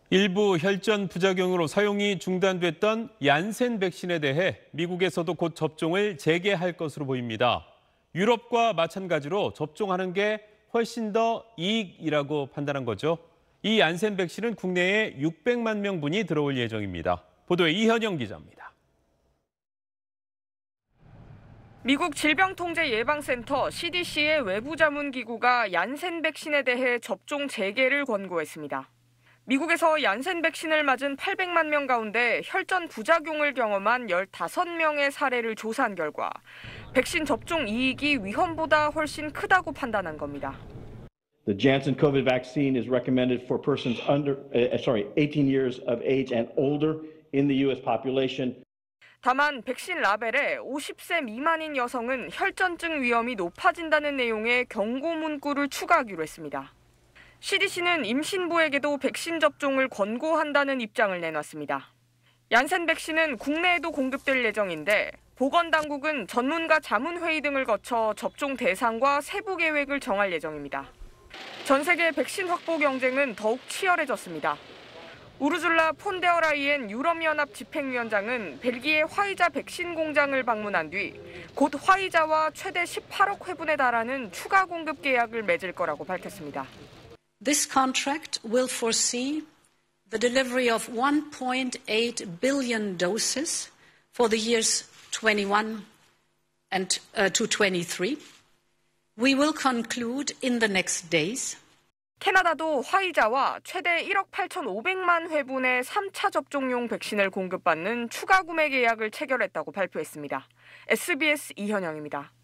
일부 혈전 부작용으로 사용이 중단됐던 얀센 백신에 대해 미국에서도 곧 접종을 재개할 것으로 보입니다. 유럽과 마찬가지로 접종하는 게 훨씬 더 이익이라고 판단한 거죠. 이 얀센 백신은 국내에 600만 명분이 들어올 예정입니다. 보도에 이현영 기자입니다. 미국 질병통제예방센터 CDC의 외부 자문기구가 얀센 백신에 대해 접종 재개를 권고했습니다. 미국에서 얀센 백신을 맞은 800만 명 가운데 혈전 부작용을 경험한 15명의 사례를 조사한 결과 백신 접종 이익이 위험보다 훨씬 크다고 판단한 겁니다. The Janssen COVID vaccine is recommended for persons 18 years of age and older in the U.S. population. 다만 백신 라벨에 50세 미만인 여성은 혈전증 위험이 높아진다는 내용의 경고 문구를 추가하기로 했습니다. CDC는 임신부에게도 백신 접종을 권고한다는 입장을 내놨습니다. 얀센 백신은 국내에도 공급될 예정인데 보건당국은 전문가 자문회의 등을 거쳐 접종 대상과 세부 계획을 정할 예정입니다. 전 세계 백신 확보 경쟁은 더욱 치열해졌습니다. 우르줄라 폰데어 라이엔 유럽연합 집행위원장은 벨기에 화이자 백신 공장을 방문한 뒤 곧 화이자와 최대 18억 회분에 달하는 추가 공급 계약을 맺을 거라고 밝혔습니다. This contract will foresee the delivery of 1.8 billion doses for the years 21 and to 23. We will conclude in the next days. 캐나다도 화이자와 최대 1억 8,500만 회분의 3차 접종용 백신을 공급받는 추가 구매 계약을 체결했다고 발표했습니다. SBS 이현영입니다.